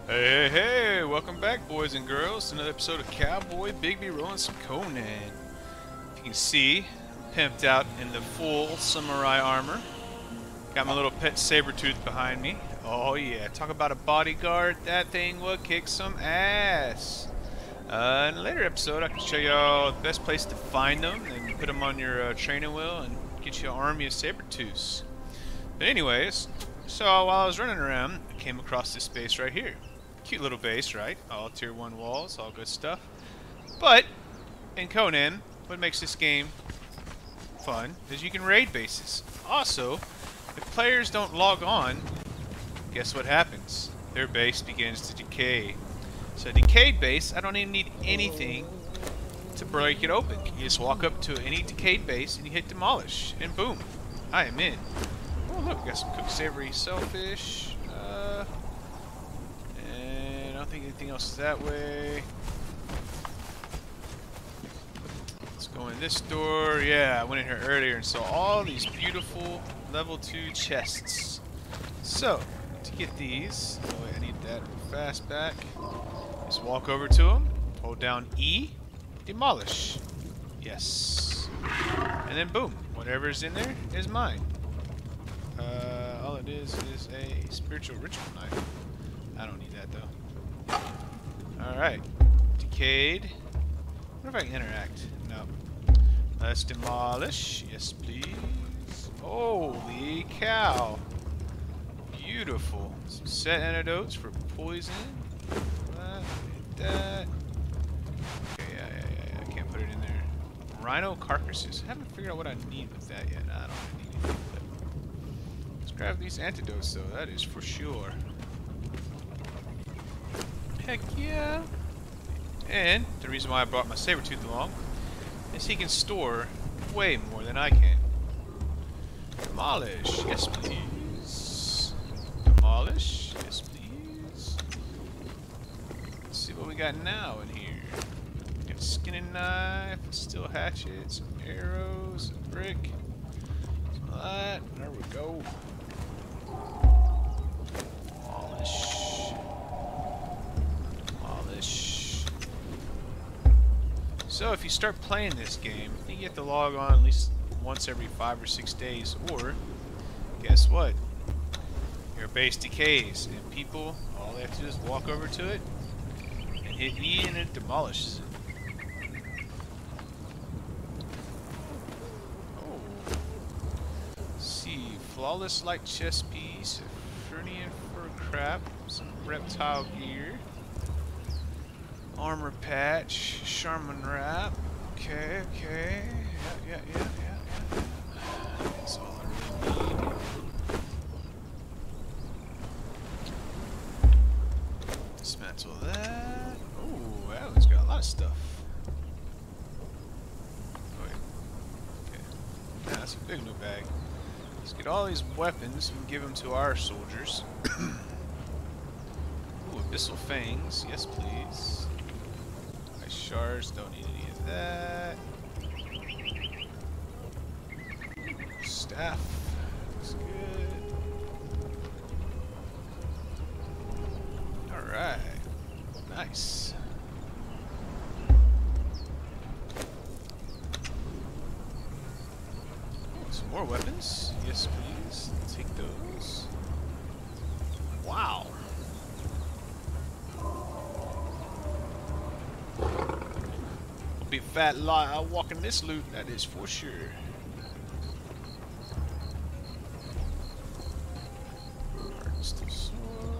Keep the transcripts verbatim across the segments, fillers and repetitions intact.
Hey, hey, hey! Welcome back, boys and girls, to another episode of Cowboy Bigby rolling some Conan. If you can see, pimped out in the full samurai armor. Got my little pet saber-tooth behind me. Oh yeah, talk about a bodyguard. That thing would kick some ass. Uh, in a later episode, I can show y'all the best place to find them and put them on your uh, training wheel and get you an army of saber-tooths. But anyways, so while I was running around, I came across this base right here. Cute little base, right? All tier one walls, all good stuff. But in Conan, what makes this game fun is you can raid bases. Also, if players don't log on, guess what happens? Their base begins to decay. So a decayed base, I don't even need anything to break it open. You just walk up to any decayed base and you hit demolish, and boom, I am in. Oh look, we got some cooked savory shellfish. Uh, and I don't think anything else is that way. Let's go in this door. Yeah, I went in here earlier and saw all these beautiful level two chests. So, to get these, oh wait, I need that fast back. Just walk over to them, hold down E, demolish. Yes. And then boom, whatever's in there is mine. Uh, all it is is a spiritual ritual knife. I don't need that though. Alright. Decayed. What if I can interact? No. Let's demolish. Yes, please. Holy cow. Beautiful. Some set antidotes for poison. That, that. Okay, yeah, yeah, yeah, yeah. I can't put it in there. Rhino carcasses. I haven't figured out what I need with that yet. Nah, I don't need anything with that. Let's grab these antidotes though, that is for sure. Heck yeah. And the reason why I brought my saber-tooth along is he can store way more than I can. Demolish, yes please. Demolish, yes please. Let's see what we got now in here. We got a skinning knife, a steel hatchet, some arrows, a brick. Some of that. There we go. Demolish. Demolish. So if you start playing this game, you get to log on at least once every five or six days, or guess what? Your base decays, and people, all they have to do is walk over to it and hit E and it demolishes it. Oh. Let's see, flawless light chest piece, Fernian fur crap, some reptile gear, armor patch, Charmin wrap. Okay, okay. Yeah, yeah, yeah, yeah, yeah. That's all I really need. Dismantle that. Oh, that one's got a lot of stuff. Oh, wait. Okay. Yeah, that's a big new bag. Let's get all these weapons and give them to our soldiers. Ooh, abyssal fangs. Yes, please. Ice shards. Don't need any of that. Staff. Looks good. Alright. Nice. Oh, some more weapons. Yes, please. Take those. Wow. Will be a fat lot walking this loot, that is for sure. Crystal sword.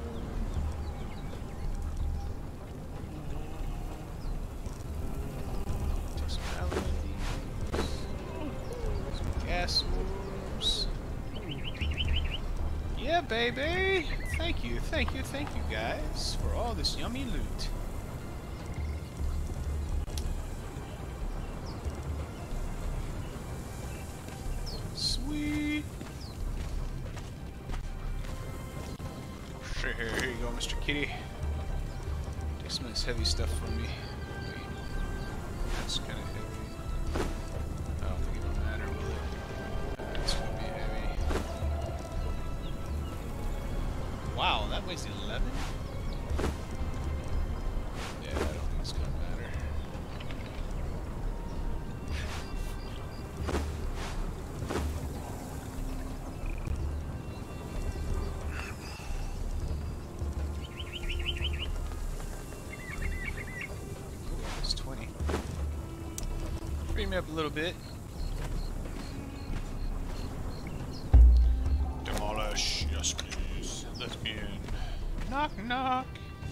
Take some ammo of these. Some gas orbs. Yeah, baby! Thank you, thank you, thank you guys for all this yummy loot. Sweet. Sure, here, here you go, Mister Kitty. Take some of this heavy stuff from me. Wait. That's kind of heavy. I don't think it'll matter, will it? That's gonna be heavy. Wow, that weighs eleven? It's gonna matter. Ooh, it's twenty. Free me up a little bit. Demolish, yes please. Let me in. Knock knock.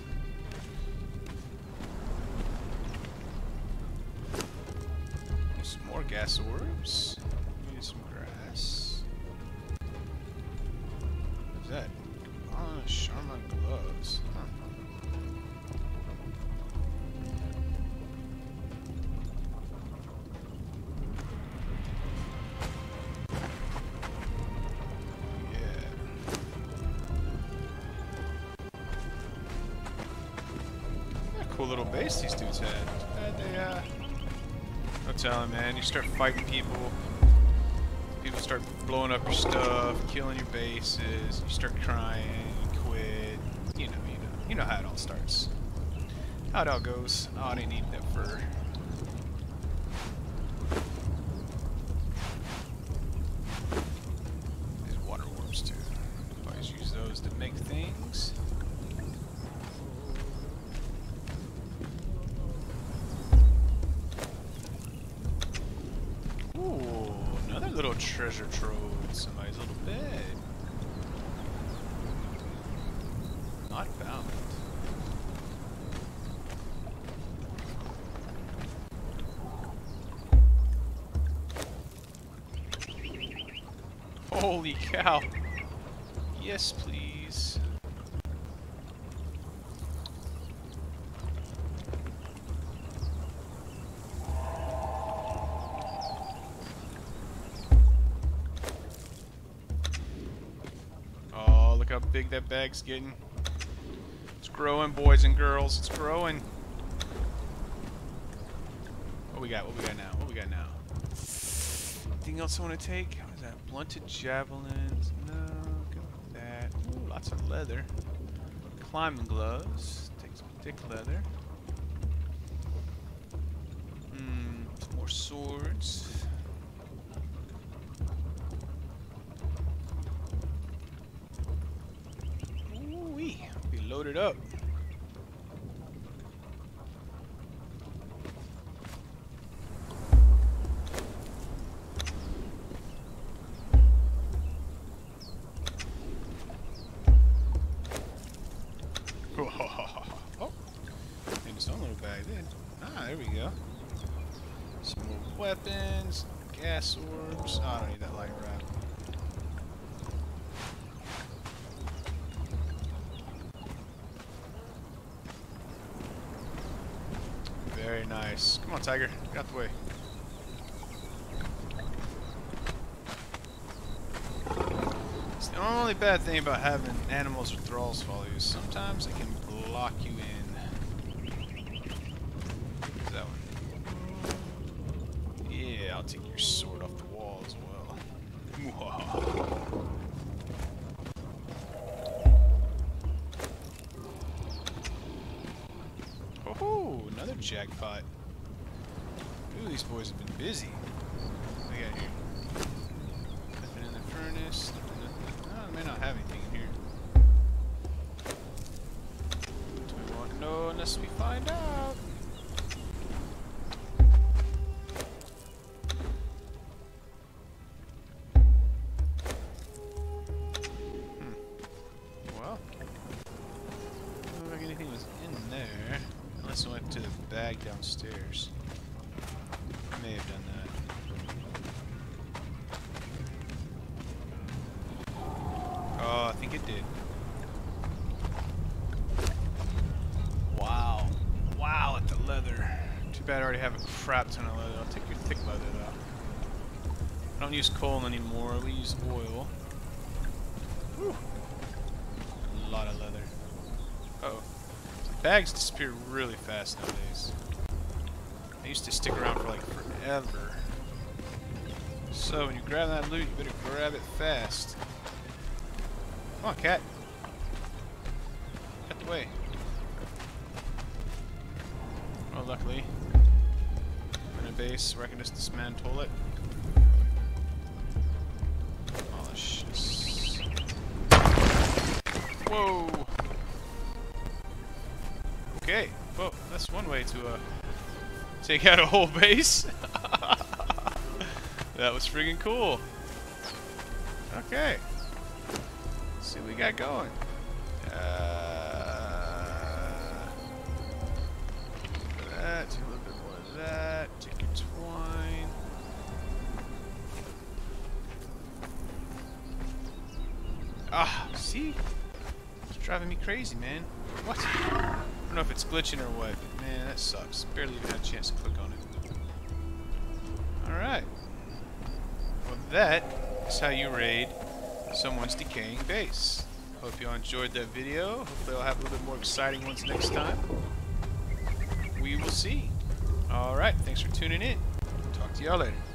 Some more gas orbs. Need some grass. What's that? Ah, Sharma gloves. Huh. Cool little base these dudes had. Had they, uh... I'm telling, man, you start fighting people, people start blowing up your stuff, killing your bases, you start crying, you quit, you know, you know, you know how it all starts. How it all goes. Oh, I didn't need that fur. There's water orbs too. Always use those to make things. Little treasure trove in somebody's little bed. Not found. Holy cow. Yes, please. Look how big that bag's getting. It's growing, boys and girls. It's growing. What we got? What we got now? What we got now? Anything else I want to take? What is that? Blunted javelins. No, go with that. Ooh, lots of leather. Climbing gloves. Take some thick leather. Hmm. Some more swords. Loaded up. Oh, in its own little bag then. Ah, there we go. Some more weapons, gas orbs. Oh, I don't need that light wrap. Very nice. Come on, tiger. Get out the way. It's the only bad thing about having animals or thralls follow you. Sometimes they can block you in. What's that one? Yeah, I'll take your sword off the wall as well. Oh, another jackpot. Ooh, these boys have been busy. What do we got here? Nothing in the furnace. Nothing, nothing. Oh, I may not have anything in here. We won't know unless we find out. Hmm. Well, doesn't look like anything was in there. Unless I went to the bag downstairs. I may have done that. Oh, I think it did. Wow. Wow, at the leather. Too bad I already have a crap ton of leather. I'll take your thick leather though. I don't use coal anymore. We use oil. Whew. A lot of leather. Uh-oh. Bags disappear really fast nowadays. They used to stick around for like forever. So when you grab that loot, you better grab it fast. Come on, cat. Cut the way. luckily. I'm in a base where I can just dismantle it. Demolish. Whoa! Okay. Whoa, that's one way to uh, take out a whole base. That was freaking cool. Okay. Let's see what we got going. Uh, that, take a little bit more of that. Take your twine. Ah, see? It's driving me crazy, man. What? I don't know if it's glitching or what, but man, that sucks. Barely even had a chance to click on it. Alright. Well, that is how you raid someone's decaying base. Hope you all enjoyed that video. Hopefully I'll have a little bit more exciting ones next time. We will see. Alright, thanks for tuning in. Talk to y'all later.